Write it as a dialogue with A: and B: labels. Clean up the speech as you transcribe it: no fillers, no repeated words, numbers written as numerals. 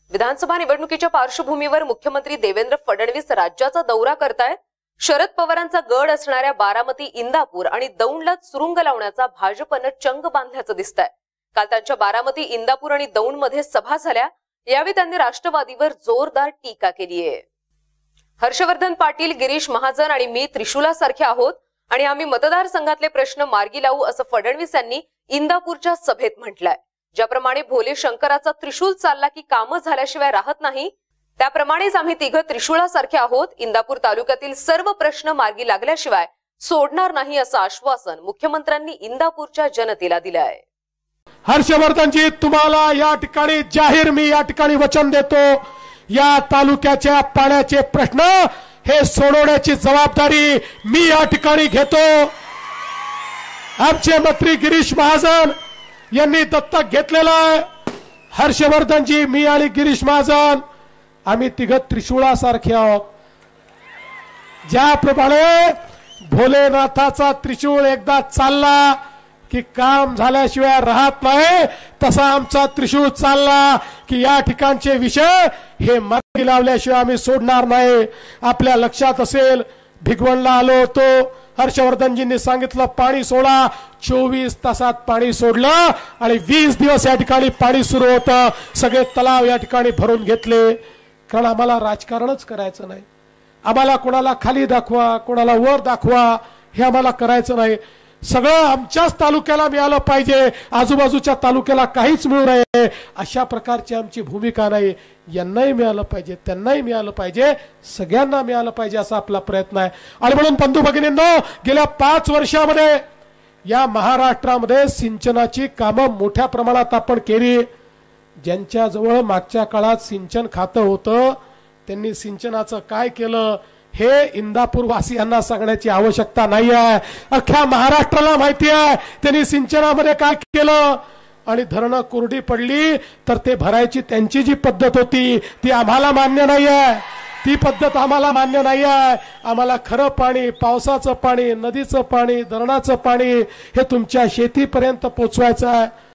A: विधानसभा निवडणुकीच्या पार्श्वभूमीवर मुख्यमंत्री देवेंद्र फडणवीस राज्याचा दौरा करतायत। शरद पवारांचा गड असणाऱ्या बारामती, इंदापूर आणि दौंडला सुरुंग लावण्याचा भाजपनं चंग बांधल्याचं दिसतंय। काल त्यांच्या बारामती, इंदापूर आणि दौंडमध्ये सभा झाल्या। यावेळी त्यांनी राष्ट्रवादीवर जोरदार टीका केली आहे। हर्षवर्धन पाटील, गिरीश महाजन आणि मी त्रिशूलासारखे आहोत आणि आम्ही मतदारसंघातले प्रश्न मार्गी लावू असं फडणवीस यांनी इंदापूरच्या सभेत म्हटलंय। ज्याप्रमाणे भोले शंकराचा त्रिशूल चालला की कामं झाल्याशिवाय राहत नाही, त्याप्रमाणेच आम्ही तिघं त्रिशूलासारखे आहोत। इंदापूर तालुक्यातील सर्व प्रश्न मार्गी लागल्याशिवाय सोडणार नाही असं आश्वासन मुख्यमंत्र्यांनी इंदापूरच्या जनतेला दिलं आहे।
B: हर्षवर्धनजी, तुम्हाला या ठिकाणी जाहीर मी या ठिकाणी वचन देतो, या तालुक्याच्या पाण्याचे प्रश्न हे सोडवण्याची जबाबदारी मी या ठिकाणी घेतो। आमचे मंत्री गिरीश महाजन यांनी दत्तक घेतलेला आहे। हर्षवर्धनजी, मी आणि गिरीश महाजन आम्ही तिघ त्रिशूळासारखे आहोत। ज्याप्रमाणे भोलेनाथाचा त्रिशूळ एकदा चालला की काम झाल्याशिवाय राहत नाही, तसा आमचा त्रिशूळ चालला की या ठिकाणचे विषय हे मार्गी लावल्याशिवाय आम्ही सोडणार नाही। आपल्या लक्षात असेल, भिगवणला आलो होतो, हर्षवर्धनजींनी सांगितलं पाणी सोडा, 24 तासात पाणी सोडलं आणि 20 दिवस या ठिकाणी पाणी सुरू होतं। सगळे तलाव या ठिकाणी भरून घेतले, कारण आम्हाला राजकारणच करायचं नाही। आम्हाला कोणाला खाली दाखवा, कोणाला वर दाखवा हे आम्हाला करायचं नाही। सगळं आमच्याच तालुक्याला मिळालं पाहिजे, आजूबाजूच्या तालुक्याला काहीच मिळू नये अशा प्रकारची आमची भूमिका नाही। यांनाही मिळालं पाहिजे, त्यांनाही मिळालं पाहिजे, सगळ्यांना मिळालं पाहिजे असा आपला प्रयत्न आहे। आणि म्हणून बंधू भगिनींनो, गेल्या 5 वर्षामध्ये या महाराष्ट्रामध्ये सिंचनाची कामं मोठ्या प्रमाणात आपण केली। ज्यांच्याजवळ मागच्या काळात सिंचन खातं होतं त्यांनी सिंचनाचं काय केलं हे इंदापूर वासियांना सांगण्याची आवश्यकता नाही आहे। अख्ख्या महाराष्ट्राला माहिती आहे त्यांनी सिंचनामध्ये काय केलं। आणि धरणं कोरडी पडली तर ते भरायची त्यांची जी पद्धत होती ती आम्हाला मान्य नाही आहे। ती पद्धत आम्हाला मान्य नाही आहे। आम्हाला खरं पाणी, पावसाचं पाणी, नदीचं पाणी, धरणाचं पाणी हे तुमच्या शेतीपर्यंत पोहोचवायचं आहे।